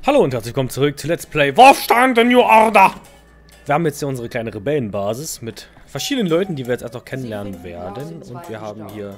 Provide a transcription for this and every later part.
Hallo und herzlich willkommen zurück zu Let's Play Warstand in New Order! Wir haben jetzt hier unsere kleine Rebellenbasis mit verschiedenen Leuten, die wir jetzt erst noch kennenlernen werden. Und wir haben hier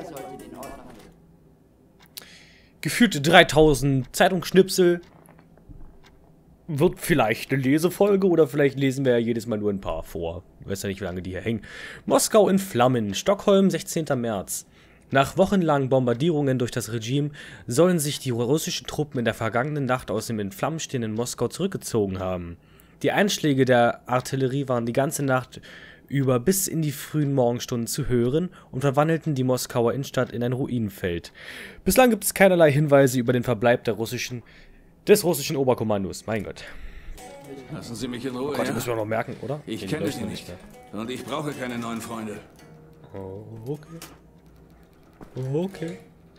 gefühlte 3000 Zeitungsschnipsel. Wird vielleicht eine Lesefolge oder vielleicht lesen wir ja jedes Mal nur ein paar vor. Ich weiß ja nicht, wie lange die hier hängen. Moskau in Flammen, Stockholm, 16. März. Nach wochenlangen Bombardierungen durch das Regime sollen sich die russischen Truppen in der vergangenen Nacht aus dem in Flammen stehenden Moskau zurückgezogen haben. Die Einschläge der Artillerie waren die ganze Nacht über bis in die frühen Morgenstunden zu hören und verwandelten die Moskauer Innenstadt in ein Ruinenfeld. Bislang gibt es keinerlei Hinweise über den Verbleib des russischen Oberkommandos. Mein Gott. Lassen Sie mich in Ruhe. Oh Gott, die müssen wir noch merken, oder? Ich kenne Sie nicht. Und ich brauche keine neuen Freunde. Oh, okay. Okay.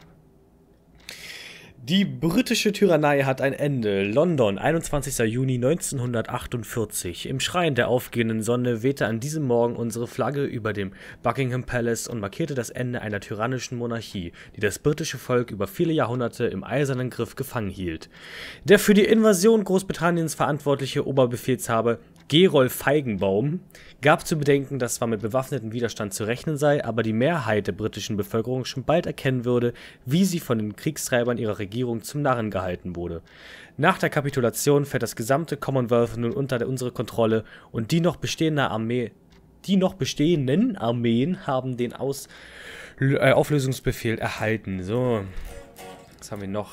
Die britische Tyrannei hat ein Ende. London, 21. Juni 1948. Im Schrein der aufgehenden Sonne wehte an diesem Morgen unsere Flagge über dem Buckingham Palace und markierte das Ende einer tyrannischen Monarchie, die das britische Volk über viele Jahrhunderte im eisernen Griff gefangen hielt. Der für die Invasion Großbritanniens verantwortliche Oberbefehlshaber Gerolf Feigenbaum gab zu bedenken, dass zwar mit bewaffnetem Widerstand zu rechnen sei, aber die Mehrheit der britischen Bevölkerung schon bald erkennen würde, wie sie von den Kriegstreibern ihrer Regierung zum Narren gehalten wurde. Nach der Kapitulation fällt das gesamte Commonwealth nun unter unsere Kontrolle und die noch bestehenden Armeen haben den Auflösungsbefehl erhalten. So, was haben wir noch?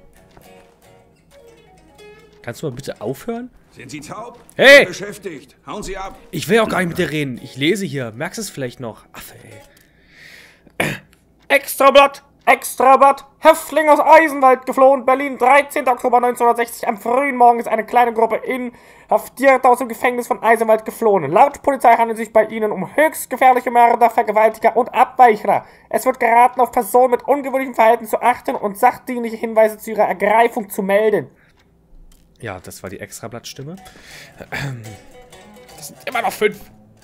Kannst du mal bitte aufhören? Sind Sie taub? Hey! Beschäftigt. Hauen Sie ab. Ich will auch gar nicht mit dir reden. Ich lese hier. Merkst du es vielleicht noch? Affe, ey. Extrablatt! Extrablatt! Häftling aus Eisenwald geflohen. Berlin, 13. Oktober 1960. Am frühen Morgen ist eine kleine Gruppe Inhaftierte aus dem Gefängnis von Eisenwald geflohen. Laut Polizei handelt es sich bei ihnen um höchst gefährliche Mörder, Vergewaltiger und Abweichler. Es wird geraten, auf Personen mit ungewöhnlichem Verhalten zu achten und sachdienliche Hinweise zu ihrer Ergreifung zu melden. Ja, das war die Extrablattstimme. Das sind immer noch 5.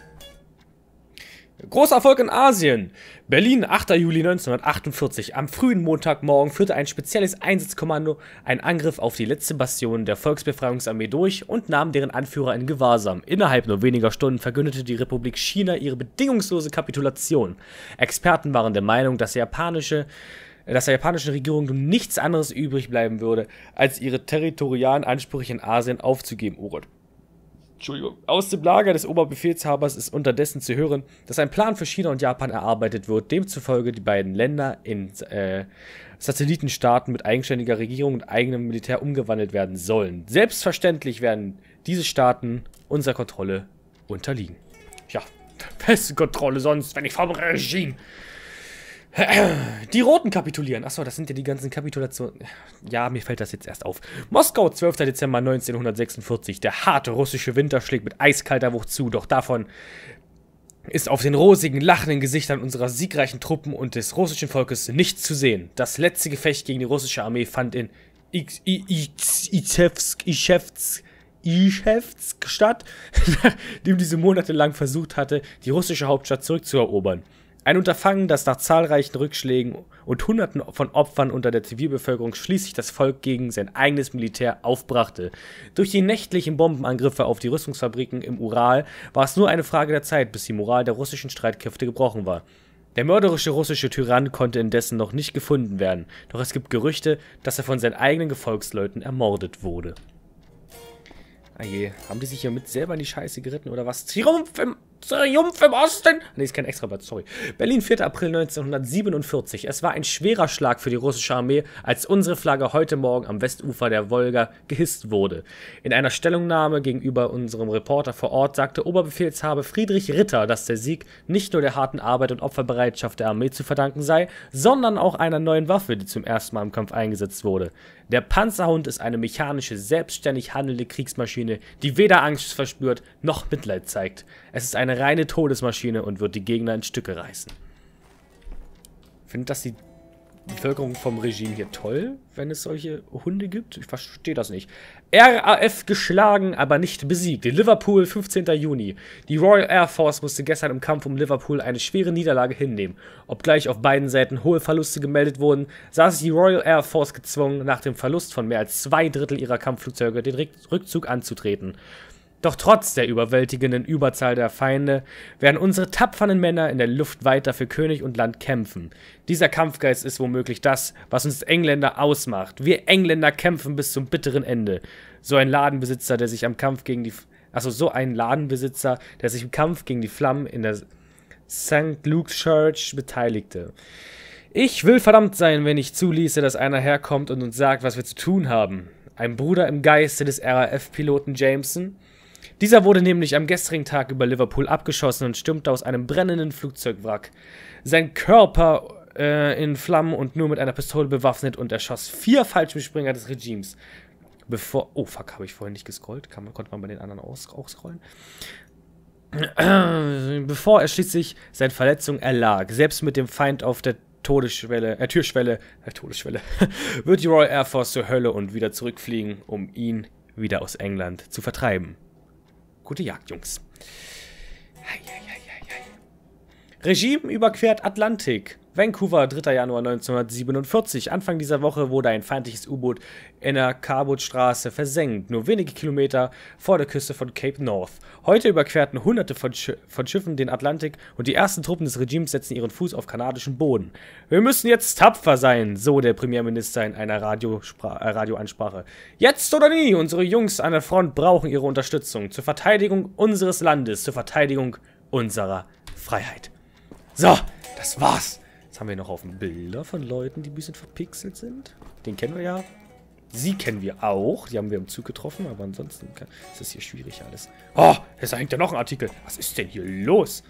Großer Erfolg in Asien. Berlin, 8. Juli 1948. Am frühen Montagmorgen führte ein spezielles Einsatzkommando einen Angriff auf die letzte Bastion der Volksbefreiungsarmee durch und nahm deren Anführer in Gewahrsam. Innerhalb nur weniger Stunden verkündete die Republik China ihre bedingungslose Kapitulation. Experten waren der Meinung, dass der japanischen Regierung nun nichts anderes übrig bleiben würde, als ihre territorialen Ansprüche in Asien aufzugeben. Oh Gott. Entschuldigung. Aus dem Lager des Oberbefehlshabers ist unterdessen zu hören, dass ein Plan für China und Japan erarbeitet wird, demzufolge die beiden Länder in Satellitenstaaten mit eigenständiger Regierung und eigenem Militär umgewandelt werden sollen. Selbstverständlich werden diese Staaten unserer Kontrolle unterliegen. Ja, beste Kontrolle sonst, wenn ich vom Regime... Die Roten kapitulieren. Achso, das sind ja die ganzen Kapitulationen. Ja, mir fällt das jetzt erst auf. Moskau, 12. Dezember 1946. Der harte russische Winter schlägt mit eiskalter Wucht zu, doch davon ist auf den rosigen, lachenden Gesichtern unserer siegreichen Truppen und des russischen Volkes nichts zu sehen. Das letzte Gefecht gegen die russische Armee fand in Ichevsk statt, nachdem diese monatelang versucht hatte, die russische Hauptstadt zurückzuerobern. Ein Unterfangen, das nach zahlreichen Rückschlägen und Hunderten von Opfern unter der Zivilbevölkerung schließlich das Volk gegen sein eigenes Militär aufbrachte. Durch die nächtlichen Bombenangriffe auf die Rüstungsfabriken im Ural war es nur eine Frage der Zeit, bis die Moral der russischen Streitkräfte gebrochen war. Der mörderische russische Tyrann konnte indessen noch nicht gefunden werden, doch es gibt Gerüchte, dass er von seinen eigenen Gefolgsleuten ermordet wurde. Ah je, haben die sich hier mit selber in die Scheiße geritten oder was? Triumph im Osten! Ne, ist kein Extrablatt, sorry. Berlin, 4. April 1947. Es war ein schwerer Schlag für die russische Armee, als unsere Flagge heute Morgen am Westufer der Wolga gehisst wurde. In einer Stellungnahme gegenüber unserem Reporter vor Ort sagte Oberbefehlshaber Friedrich Ritter, dass der Sieg nicht nur der harten Arbeit und Opferbereitschaft der Armee zu verdanken sei, sondern auch einer neuen Waffe, die zum ersten Mal im Kampf eingesetzt wurde. Der Panzerhund ist eine mechanische, selbstständig handelnde Kriegsmaschine, die weder Angst verspürt, noch Mitleid zeigt. Es ist eine reine Todesmaschine und wird die Gegner in Stücke reißen. Ich finde, dass die Bevölkerung vom Regime hier toll, wenn es solche Hunde gibt? Ich verstehe das nicht. RAF geschlagen, aber nicht besiegt. Liverpool, 15. Juni. Die Royal Air Force musste gestern im Kampf um Liverpool eine schwere Niederlage hinnehmen. Obgleich auf beiden Seiten hohe Verluste gemeldet wurden, sah sich die Royal Air Force gezwungen, nach dem Verlust von mehr als 2/3 ihrer Kampfflugzeuge den Rückzug anzutreten. Doch trotz der überwältigenden Überzahl der Feinde werden unsere tapferen Männer in der Luft weiter für König und Land kämpfen. Dieser Kampfgeist ist womöglich das, was uns Engländer ausmacht. Wir Engländer kämpfen bis zum bitteren Ende. So ein Ladenbesitzer, der sich im Kampf gegen die Flammen in der St. Luke's Church beteiligte. Ich will verdammt sein, wenn ich zuließe, dass einer herkommt und uns sagt, was wir zu tun haben. Ein Bruder im Geiste des RAF-Piloten Jameson. Dieser wurde nämlich am gestrigen Tag über Liverpool abgeschossen und stürmte aus einem brennenden Flugzeugwrack. Sein Körper in Flammen und nur mit einer Pistole bewaffnet und erschoss 4 Fallschirmspringer des Regimes. Oh fuck, habe ich vorhin nicht gescrollt? Konnte man bei den anderen auch scrollen? Bevor er schließlich seinen Verletzungen erlag, selbst mit dem Feind auf der Türschwelle, wird die Royal Air Force zur Hölle und wieder zurückfliegen, um ihn wieder aus England zu vertreiben. Gute Jagd, Jungs. Regime überquert Atlantik. Vancouver, 3. Januar 1947. Anfang dieser Woche wurde ein feindliches U-Boot in der Cabot-Straße versenkt, nur wenige Kilometer vor der Küste von Cape North. Heute überquerten Hunderte von Schiffen den Atlantik und die ersten Truppen des Regimes setzen ihren Fuß auf kanadischem Boden. Wir müssen jetzt tapfer sein, so der Premierminister in einer Radioansprache. Jetzt oder nie, unsere Jungs an der Front brauchen ihre Unterstützung zur Verteidigung unseres Landes, zur Verteidigung unserer Freiheit. So, das war's. Jetzt haben wir noch auf Bilder von Leuten, die ein bisschen verpixelt sind. Den kennen wir ja. Sie kennen wir auch. Die haben wir im Zug getroffen, aber ansonsten ist das hier schwierig alles. Oh, jetzt hängt ja noch ein Artikel. Was ist denn hier los?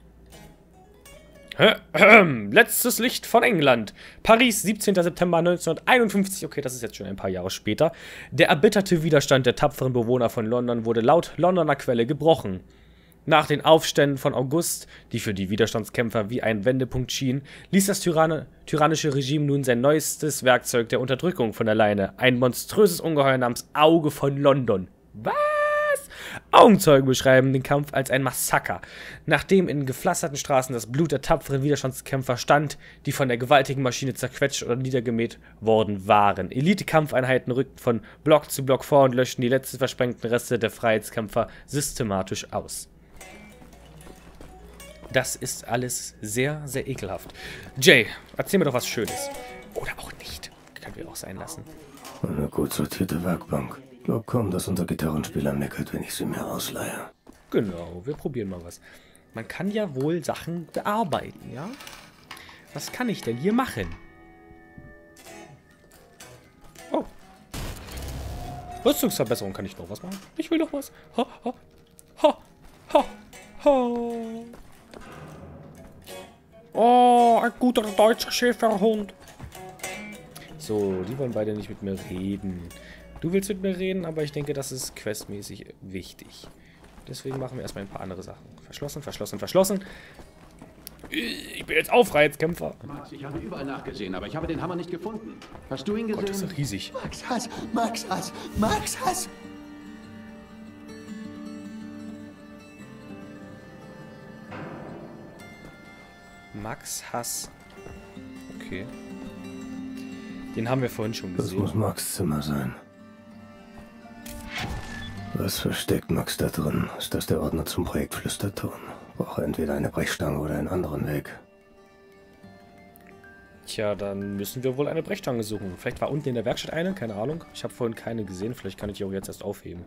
Letztes Licht von England. Paris, 17. September 1951. Okay, das ist jetzt schon ein paar Jahre später. Der erbitterte Widerstand der tapferen Bewohner von London wurde laut Londoner Quelle gebrochen. Nach den Aufständen von August, die für die Widerstandskämpfer wie ein Wendepunkt schienen, ließ das tyrannische Regime nun sein neuestes Werkzeug der Unterdrückung von der Leine, ein monströses Ungeheuer namens Auge von London. Was? Augenzeugen beschreiben den Kampf als ein Massaker, nachdem in gepflasterten Straßen das Blut der tapferen Widerstandskämpfer stand, die von der gewaltigen Maschine zerquetscht oder niedergemäht worden waren. Elite-Kampfeinheiten rückten von Block zu Block vor und löschten die letzten versprengten Reste der Freiheitskämpfer systematisch aus. Das ist alles sehr, sehr ekelhaft. Jay, erzähl mir doch was Schönes. Oder auch nicht. Können wir auch sein lassen. Eine gut sortierte Werkbank. Glaub kaum, dass unser Gitarrenspieler meckert, wenn ich sie mir ausleihe. Genau, wir probieren mal was. Man kann ja wohl Sachen bearbeiten, ja? Was kann ich denn hier machen? Oh. Rüstungsverbesserung kann ich noch was machen. Ich will noch was. Ha, ha, ha, ha, ha. Oh, ein guter deutscher Schäferhund. So, die wollen beide nicht mit mir reden. Du willst mit mir reden, aber ich denke, das ist questmäßig wichtig. Deswegen machen wir erstmal ein paar andere Sachen. Verschlossen, verschlossen, verschlossen. Ich bin jetzt auch Freiheitskämpfer. Max, ich habe überall nachgesehen, aber ich habe den Hammer nicht gefunden. Hast du ihn gesehen? Gott, das ist riesig. Max Hass, Max Hass, Max Hass. Max Hass. Okay. Den haben wir vorhin schon Das gesehen. muss Max' Zimmer sein. Was versteckt Max da drin? Ist das der Ordner zum Projekt Flüsterton? Brauche entweder eine Brechstange oder einen anderen Weg. Tja, dann müssen wir wohl eine Brechstange suchen. Vielleicht war unten in der Werkstatt eine, keine Ahnung. Ich habe vorhin keine gesehen, vielleicht kann ich die auch jetzt erst aufheben.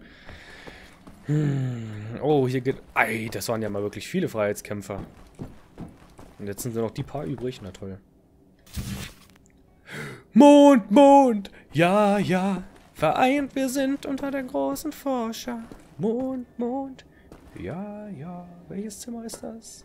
Oh, hier geht... Ei, das waren ja mal wirklich viele Freiheitskämpfer. Und jetzt sind nur noch die paar übrig, na toll. Mond, Mond, ja, ja, vereint wir sind unter der großen Forscher. Mond, Mond, ja, ja, welches Zimmer ist das?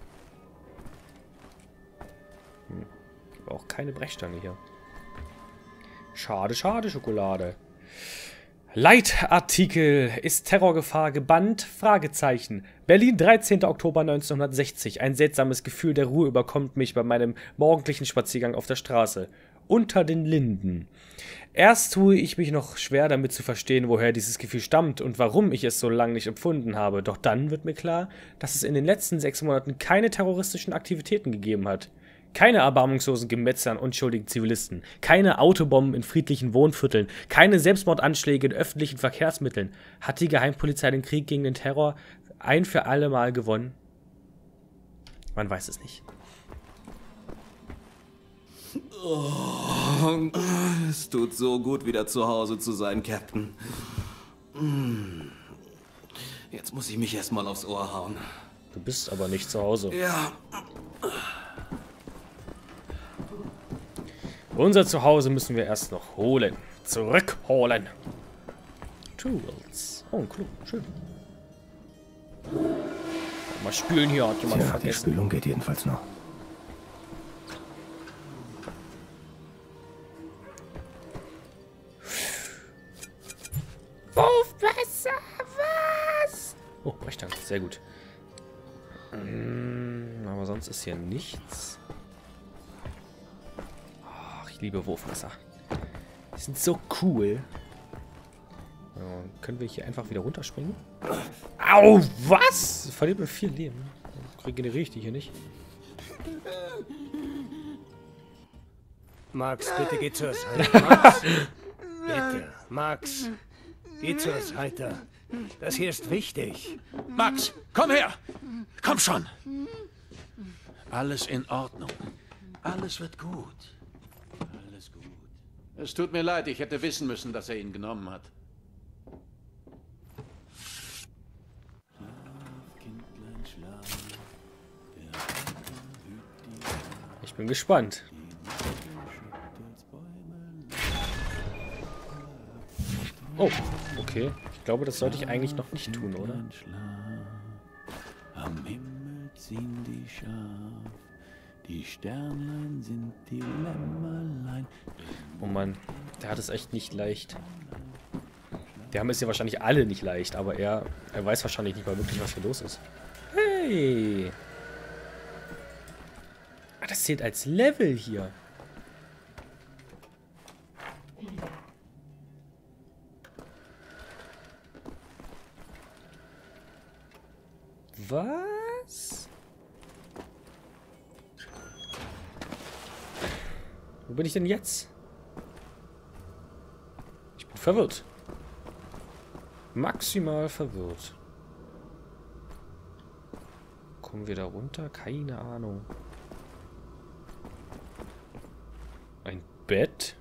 Aber auch keine Brechstange hier. Schade, schade, Schokolade. Leitartikel. Ist Terrorgefahr gebannt? Fragezeichen. Berlin, 13. Oktober 1960. Ein seltsames Gefühl der Ruhe überkommt mich bei meinem morgendlichen Spaziergang auf der Straße. Unter den Linden. Erst tue ich mich noch schwer damit zu verstehen, woher dieses Gefühl stammt und warum ich es so lange nicht empfunden habe. Doch dann wird mir klar, dass es in den letzten 6 Monaten keine terroristischen Aktivitäten gegeben hat. Keine erbarmungslosen Gemetzel an unschuldigen Zivilisten, keine Autobomben in friedlichen Wohnvierteln, keine Selbstmordanschläge in öffentlichen Verkehrsmitteln. Hat die Geheimpolizei den Krieg gegen den Terror ein für alle Mal gewonnen? Man weiß es nicht. Oh, es tut so gut, wieder zu Hause zu sein, Captain. Jetzt muss ich mich erstmal aufs Ohr hauen. Du bist aber nicht zu Hause. Ja. Unser Zuhause müssen wir erst noch holen. Zurückholen. Tools. Oh, ein Klo. Schön. Mal spülen hier, hat jemand Tja, die vergessen. Spülung geht jedenfalls noch. Wurfmesser, was? Oh, Brechstange, sehr gut. Aber sonst ist hier nichts. Ach, ich liebe Wurfmesser. Die sind so cool. Können wir hier einfach wieder runterspringen? Au, was? Verliert mir 4 Leben. Regeneriere ich die hier nicht? Max, bitte geh zur Seite. Max, bitte. Max, geh zur Seite. Das hier ist wichtig. Max, komm her! Komm schon! Alles in Ordnung. Alles wird gut. Alles gut. Es tut mir leid, ich hätte wissen müssen, dass er ihn genommen hat. Ich bin gespannt. Oh, okay. Ich glaube, das sollte ich eigentlich noch nicht tun, oder? Am Himmel ziehen die Schaf, die Sternlein sind die Lämmerlein. Oh Mann, der hat es echt nicht leicht. Die haben es ja wahrscheinlich alle nicht leicht, aber er weiß wahrscheinlich nicht mal wirklich, was hier los ist. Hey! Ah, das zählt als Level hier. Was? Wo bin ich denn jetzt? Ich bin verwirrt. Maximal verwirrt. Kommen wir da runter? Keine Ahnung. Ein Bett?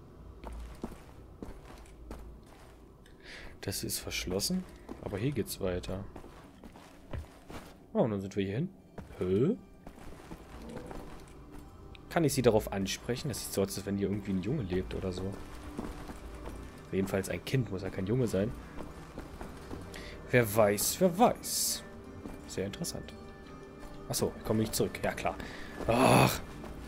Das ist verschlossen. Aber hier geht's weiter. Oh, und dann sind wir hier hin. Hä? Kann ich sie darauf ansprechen? Das sieht so aus, als wenn hier irgendwie ein Junge lebt oder so. Jedenfalls ein Kind, muss ja kein Junge sein. Wer weiß, wer weiß. Sehr interessant. Achso, ich komme nicht zurück. Ja, klar. Ach.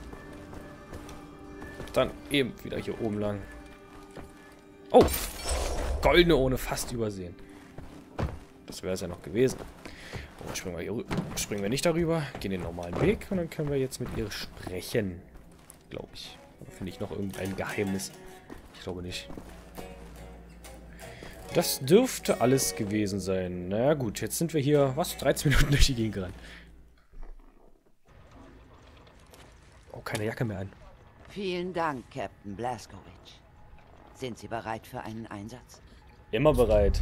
Dann eben wieder hier oben lang. Oh. Goldene ohne fast übersehen. Das wäre es ja noch gewesen. Oh, springen wir hier rüber. Springen wir nicht darüber. Gehen den normalen Weg und dann können wir jetzt mit ihr sprechen. Glaube ich. Oder finde ich noch irgendein Geheimnis? Ich glaube nicht. Das dürfte alles gewesen sein. Na gut, jetzt sind wir hier, was? 13 Minuten durch die Gegend gerannt. Oh, keine Jacke mehr an. Vielen Dank, Captain Blazkowicz. Sind Sie bereit für einen Einsatz? Immer bereit.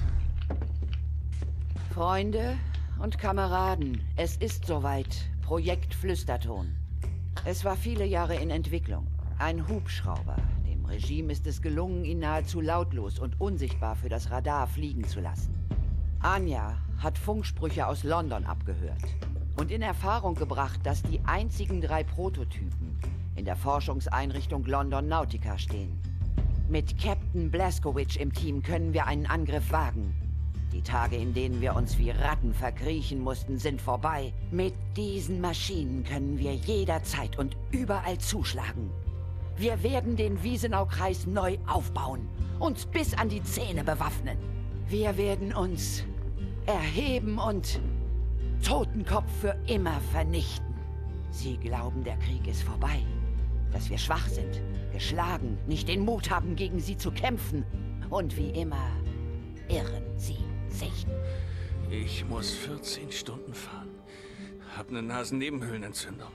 Freunde und Kameraden, es ist soweit. Projekt Flüsterton. Es war viele Jahre in Entwicklung. Ein Hubschrauber. Dem Regime ist es gelungen, ihn nahezu lautlos und unsichtbar für das Radar fliegen zu lassen. Anja hat Funksprüche aus London abgehört und in Erfahrung gebracht, dass die einzigen 3 Prototypen in der Forschungseinrichtung London Nautica stehen. Mit Captain Blazkowicz im Team können wir einen Angriff wagen. Die Tage, in denen wir uns wie Ratten verkriechen mussten, sind vorbei. Mit diesen Maschinen können wir jederzeit und überall zuschlagen. Wir werden den Wiesenaukreis neu aufbauen, uns bis an die Zähne bewaffnen. Wir werden uns erheben und Totenkopf für immer vernichten. Sie glauben, der Krieg ist vorbei. dass wir schwach sind, geschlagen, nicht den Mut haben, gegen sie zu kämpfen. Und wie immer irren sie sich. Ich muss 14 Stunden fahren. Hab eine Nasennebenhöhlenentzündung.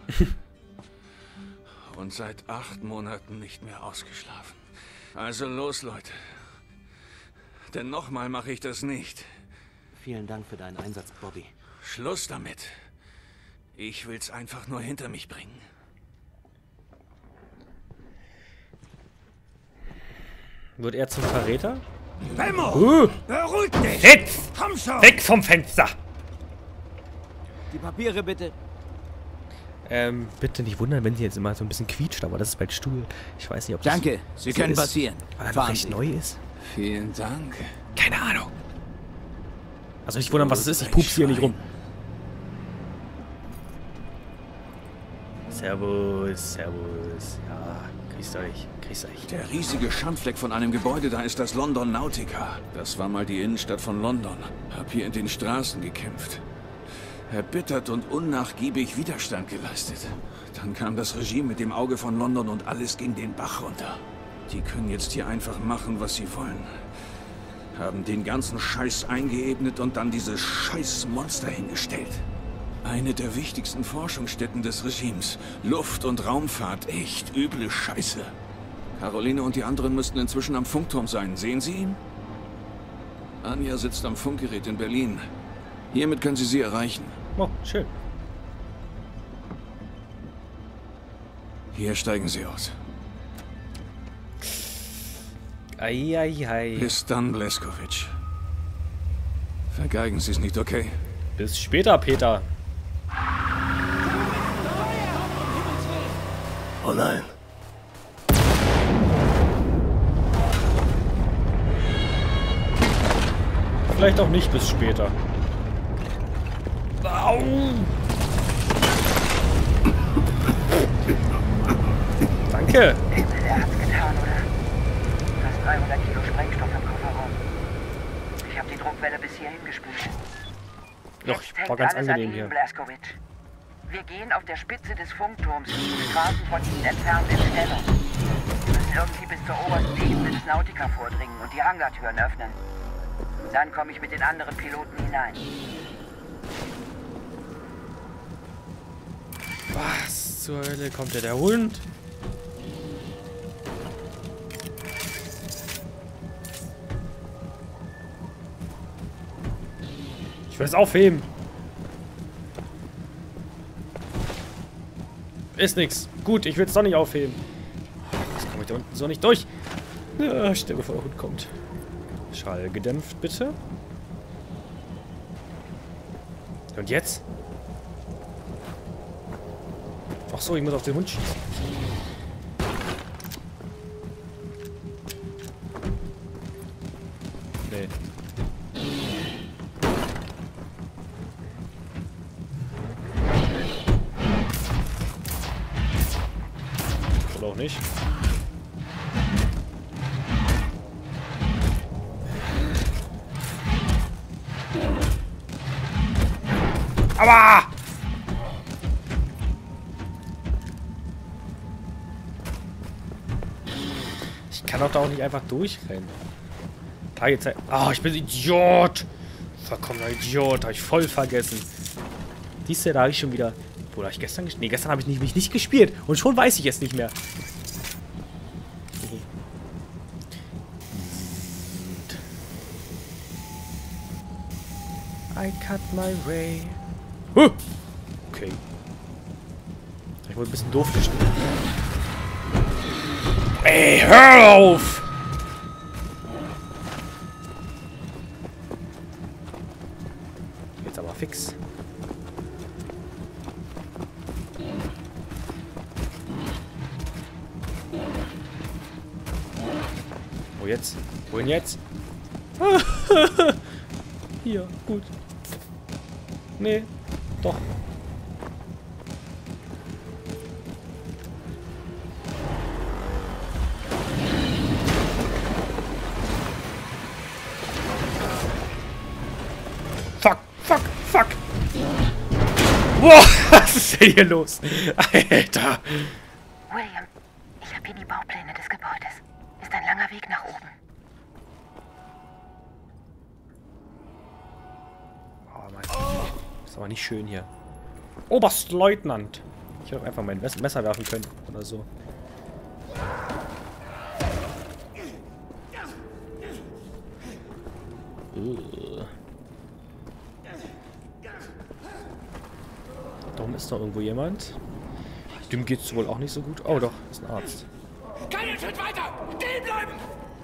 Und seit 8 Monaten nicht mehr ausgeschlafen. Also los, Leute. Denn nochmal mache ich das nicht. Vielen Dank für deinen Einsatz, Bobby. Schluss damit. Ich will's einfach nur hinter mich bringen. Wird er zum Verräter? Belmo! Beruhig dich! Jetzt! Komm schon! Weg vom Fenster! Die Papiere bitte. Bitte nicht wundern, wenn sie jetzt immer so ein bisschen quietscht, aber das ist mein Stuhl. Ich weiß nicht, ob das Danke, Sie können passieren. weil er noch recht neu ist. Vielen Dank. Keine Ahnung. Also nicht wundern, was es ist. Ich pups hier nicht rum. Servus, servus. Ja, grüßt euch, grüßt euch. Der riesige Schandfleck von einem Gebäude da ist das London Nautica. Das war mal die Innenstadt von London. Hab hier in den Straßen gekämpft. Erbittert und unnachgiebig Widerstand geleistet. Dann kam das Regime mit dem Auge von London und alles ging den Bach runter. Die können jetzt hier einfach machen, was sie wollen. Haben den ganzen Scheiß eingeebnet und dann dieses scheiß Monster hingestellt. Eine der wichtigsten Forschungsstätten des Regimes. Luft- und Raumfahrt. Echt üble Scheiße. Caroline und die anderen müssten inzwischen am Funkturm sein. Sehen Sie ihn? Anja sitzt am Funkgerät in Berlin. Hiermit können Sie sie erreichen. Oh, schön. Hier steigen Sie aus. Eieiei. Bis dann, Blazkowicz. Vergeigen Sie es nicht, okay? Bis später, Peter. Oh nein. Vielleicht auch nicht bis später. Au! Danke. Er hat's getan, oder? Fast 300 Kilo Sprengstoff im Kofferraum. Ich habe die Druckwelle bis hierhin gespült. Doch, Jetzt war ganz hängt alles angenehm an hier. Ihnen, Blazkowicz. Wir gehen auf der Spitze des Funkturms, Straßen von Ihnen entfernt in Stellung. Wir müssen irgendwie bis zur obersten Ebene des Nautica vordringen und die Hangartüren öffnen. Dann komme ich mit den anderen Piloten hinein. Was zur Hölle? Kommt der Hund? Ich will es aufheben. Ist nix. Gut, ich will es doch nicht aufheben. Das komme ich da unten so nicht durch. Ja, stell bevor der Hund kommt. Schall gedämpft, bitte. Und jetzt? Ach so, ich muss auf den Hund schießen. Nee. Oder auch nicht. Aua! Ich kann doch da auch nicht einfach durchrennen. Klar, jetzt... Ah, ich bin Idiot! Vollkommener Idiot, habe ich voll vergessen. Siehst du, da habe ich schon wieder... Wo habe ich gestern gespielt? Nee, gestern habe ich mich nicht gespielt. Und schon weiß ich es nicht mehr. I cut my way. Okay. Ich wurde ein bisschen doof gespielt. Ey, hör auf! Jetzt aber fix. Wo jetzt? Wohin jetzt? Hier, gut. Nee, doch. Fuck, fuck, fuck. Wow, was ist denn hier los? Alter. William, wie die Baupläne des Gebäudes. Ist ein langer Weg nach oben. Oh Mann. Ist aber nicht schön hier. Oberstleutnant. Ich hätte einfach mein Messer werfen können oder so. Da oben ist noch irgendwo jemand. Dem geht's wohl auch nicht so gut. Oh doch, ist ein Arzt. Keinen Schritt weiter! Stehen bleiben!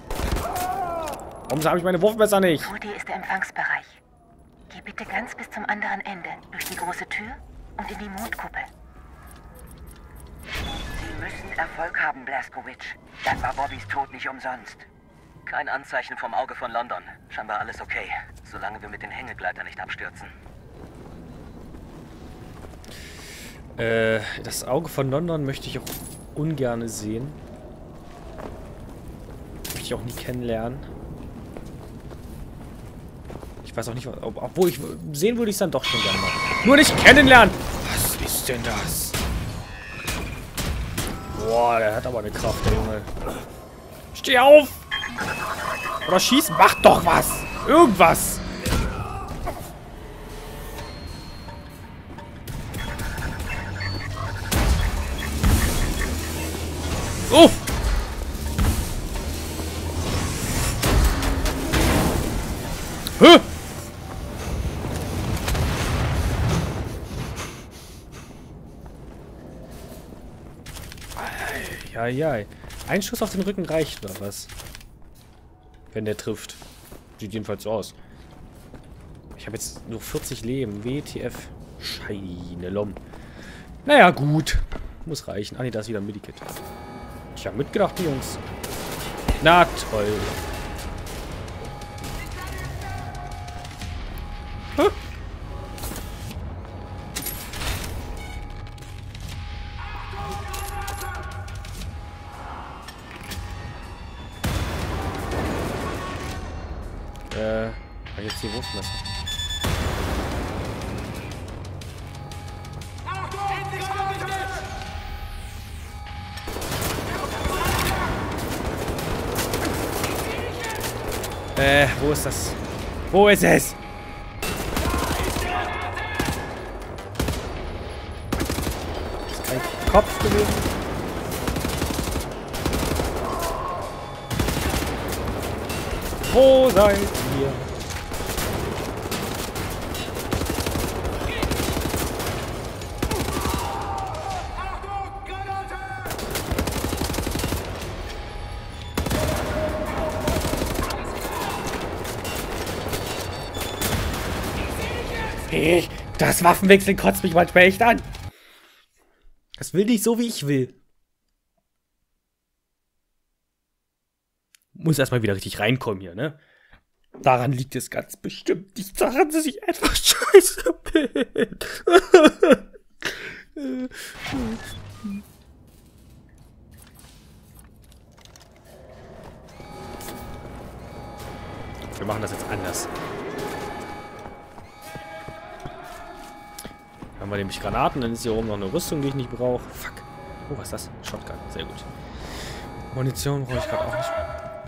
Warum habe ich meine Wurfmesser nicht? Vor dir ist der Empfangsbereich. Geh bitte ganz bis zum anderen Ende, durch die große Tür und in die Mondkuppel. Sie müssen Erfolg haben, Blazkowicz. Dann war Bobbys Tod nicht umsonst. Kein Anzeichen vom Auge von London. Scheinbar alles okay, solange wir mit den Hängegleitern nicht abstürzen. Das Auge von London möchte ich auch ungern sehen. Möchte ich auch nie kennenlernen. Ich weiß auch nicht, obwohl ich sehen würde ich es dann doch schon gerne mal. Nur nicht kennenlernen! Was ist denn das? Boah, der hat aber eine Kraft, der Junge. Steh auf! Oder schieß, mach doch was! Irgendwas! Oh! Hä? Ja. Ein Schuss auf den Rücken reicht, oder was? Wenn der trifft. Sieht jedenfalls so aus. Ich habe jetzt nur 40 Leben. WTF. Scheinelom. Naja, gut. Muss reichen. Ah, ne, da ist wieder ein Medikit. Ich habe mitgedacht, die Jungs. Na toll. Huh? Jetzt die Wurfmesser. Wo ist das? Wo ist es? Ist kein Kopf gewesen. Wo seid ihr? Das Waffenwechseln kotzt mich manchmal echt an. Das will nicht so, wie ich will. Muss erstmal wieder richtig reinkommen hier, ne? Daran liegt es ganz bestimmt nicht daran, dass ich einfach scheiße bin. Wir machen das jetzt anders. Haben wir nämlich Granaten, dann ist hier oben noch eine Rüstung, die ich nicht brauche. Fuck. Oh, was ist das? Shotgun. Sehr gut. Munition brauche ich gerade auch nicht.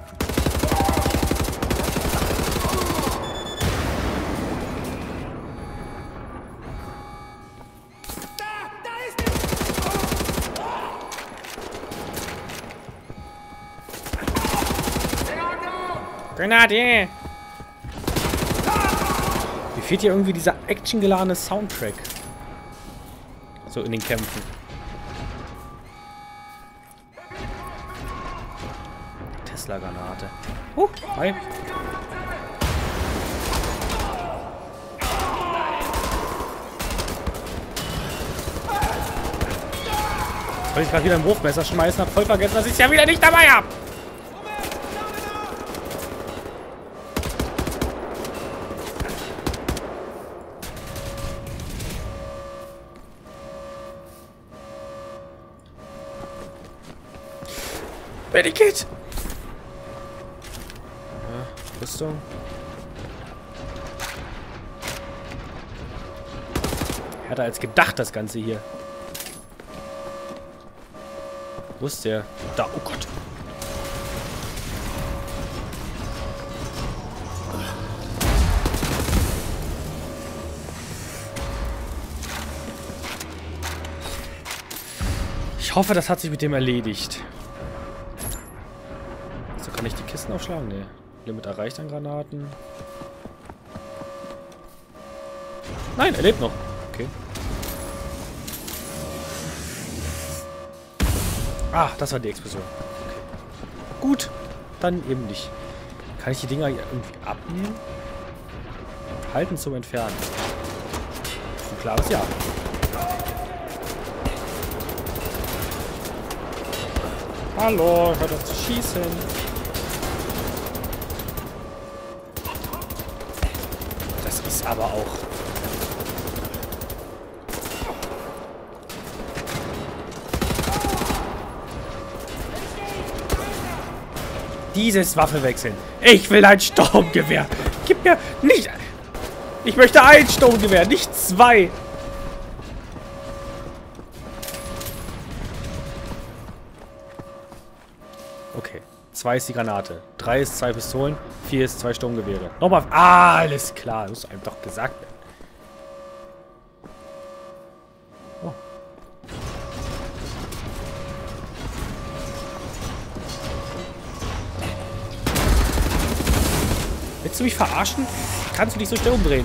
Grenade! Mir fehlt hier irgendwie dieser actiongeladene Soundtrack. So in den Kämpfen. Tesla-Granate. Hi. Wollte ich gerade wieder ein Wurfmesser schmeißen, hab voll vergessen, dass ich es ja wieder nicht dabei habe. Medikit! Ja, Rüstung. Härter als gedacht, das Ganze hier. Wo ist der? Da, oh Gott. Ich hoffe, das hat sich mit dem erledigt. So, kann ich die Kisten aufschlagen? Nee. Limit erreicht an Granaten. Nein, er lebt noch. Okay. Ah, das war die Explosion. Okay. Gut, dann eben nicht. Kann ich die Dinger irgendwie abnehmen? Halten zum Entfernen. Ein klares Ja. Hallo, hört auf zu schießen. Das ist aber auch... Dieses Waffe wechseln. Ich will ein Sturmgewehr. Gib mir nicht... Ich möchte ein Sturmgewehr, nicht zwei. Okay. 2 ist die Granate. 3 ist 2 Pistolen. 4 ist 2 Sturmgewehre. Nochmal... Ah, alles klar. Das muss einem doch gesagt werden. Oh. Willst du mich verarschen? Kannst du dich so schnell umdrehen?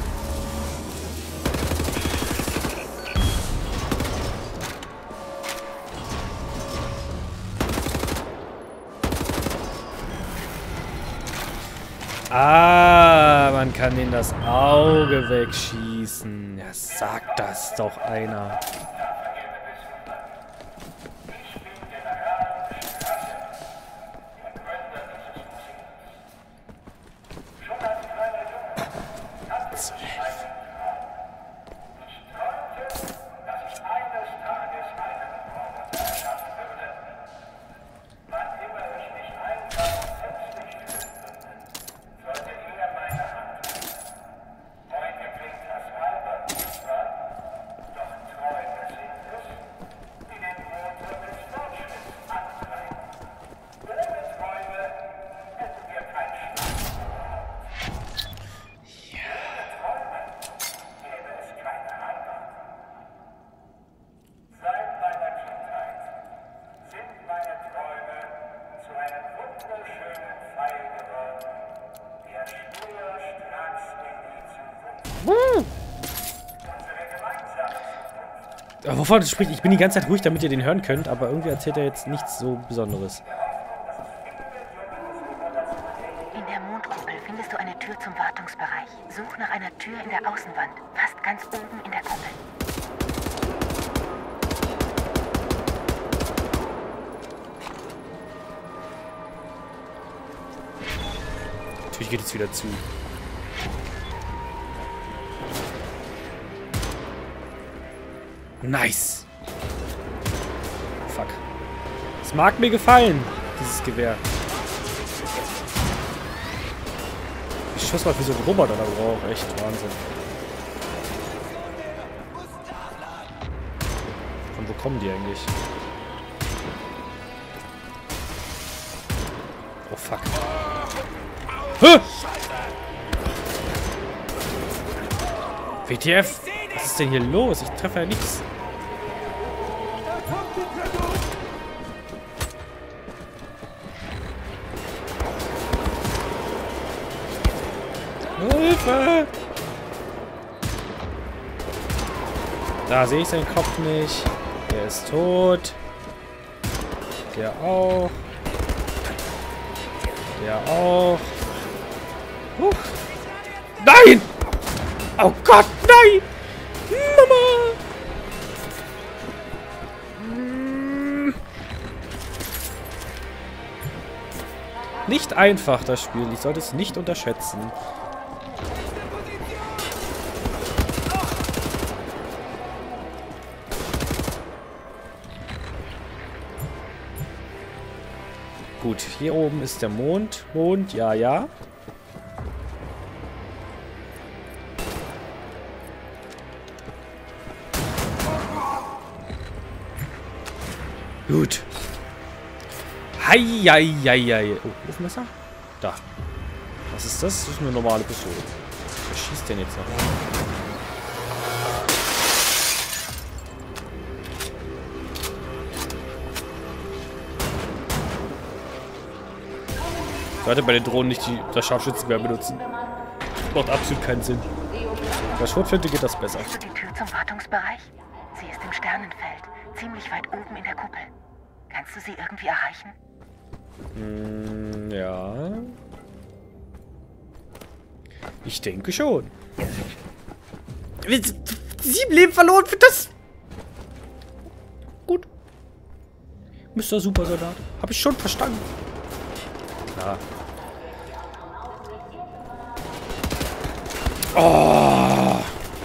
Ah, man kann in das Auge wegschießen. Ja, sagt das doch einer. Wovon spricht? Ich bin die ganze Zeit ruhig, damit ihr den hören könnt, aber irgendwie erzählt er jetzt nichts so Besonderes. In der Mondkuppel findest du eine Tür zum Wartungsbereich. Such nach einer Tür in der Außenwand, fast ganz oben in der Kuppel. Natürlich geht es wieder zu. Nice. Fuck. Es mag mir gefallen, dieses Gewehr. Ich schuss mal für so einen Roboter da drauf. Echt Wahnsinn. Von wo kommen die eigentlich? Oh fuck. Huh! WTF? Was ist denn hier los? Ich treffe ja nichts. Hilfe! Da sehe ich seinen Kopf nicht. Der ist tot. Der auch. Der auch. Nein! Oh Gott, nein! Mama! Nicht einfach, das Spiel. Ich sollte es nicht unterschätzen. Gut, hier oben ist der Mond. Mond, ja, ja. Gut. Eieieiei. Oh, Wurfmesser? Da. Was ist das? Das ist eine normale Pistole. Wer schießt denn jetzt noch? Ich sollte bei den Drohnen nicht das Scharfschützengewehr benutzen. Das macht absolut keinen Sinn. Bei Schrotflinte geht das besser. Siehst du die Tür zum Wartungsbereich? Sie ist im Sternenfeld, ziemlich weit oben in der Kuppel. Kannst du sie irgendwie erreichen? Ja. Ich denke schon. 7 Leben verloren für das. Gut. Mr. Supersoldat. Habe ich schon verstanden. Klar. Oh.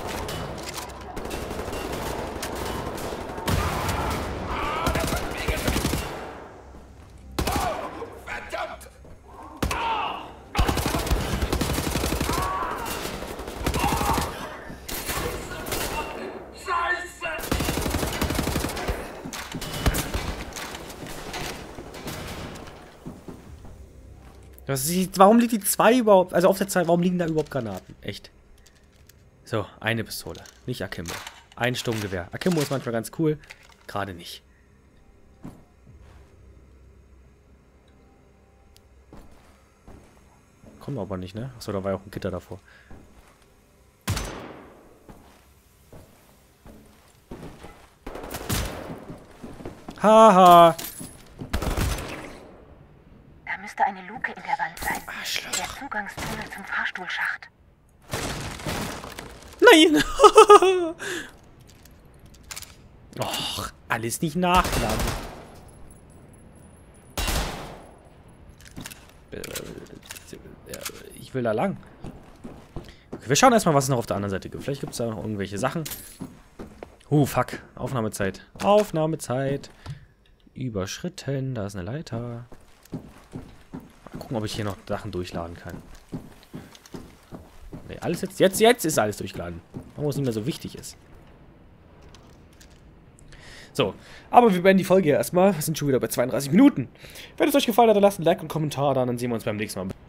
Warum liegt die 2 überhaupt? Also auf der 2, warum liegen da überhaupt Granaten? Echt. So, eine Pistole. Nicht Akimbo. Ein Sturmgewehr. Akimbo ist manchmal ganz cool. Gerade nicht. Kommen aber nicht, ne? Achso, da war ja auch ein Gitter davor. Haha. Da müsste eine Luke in der Wand sein. Der Zugangstunnel zum Fahrstuhlschacht. Nein! Och, alles nicht nachladen. Ich will da lang. Okay, wir schauen erstmal, was es noch auf der anderen Seite gibt. Vielleicht gibt es da noch irgendwelche Sachen. Fuck. Aufnahmezeit. Aufnahmezeit. Überschritten. Da ist eine Leiter. Mal gucken, ob ich hier noch Sachen durchladen kann. Nee, alles jetzt ist alles durchgeladen. Warum es nicht mehr so wichtig ist. So, aber wir beenden die Folge hier erstmal. Wir sind schon wieder bei 32 Minuten. Wenn es euch gefallen hat, dann lasst ein Like und einen Kommentar da. Dann sehen wir uns beim nächsten Mal.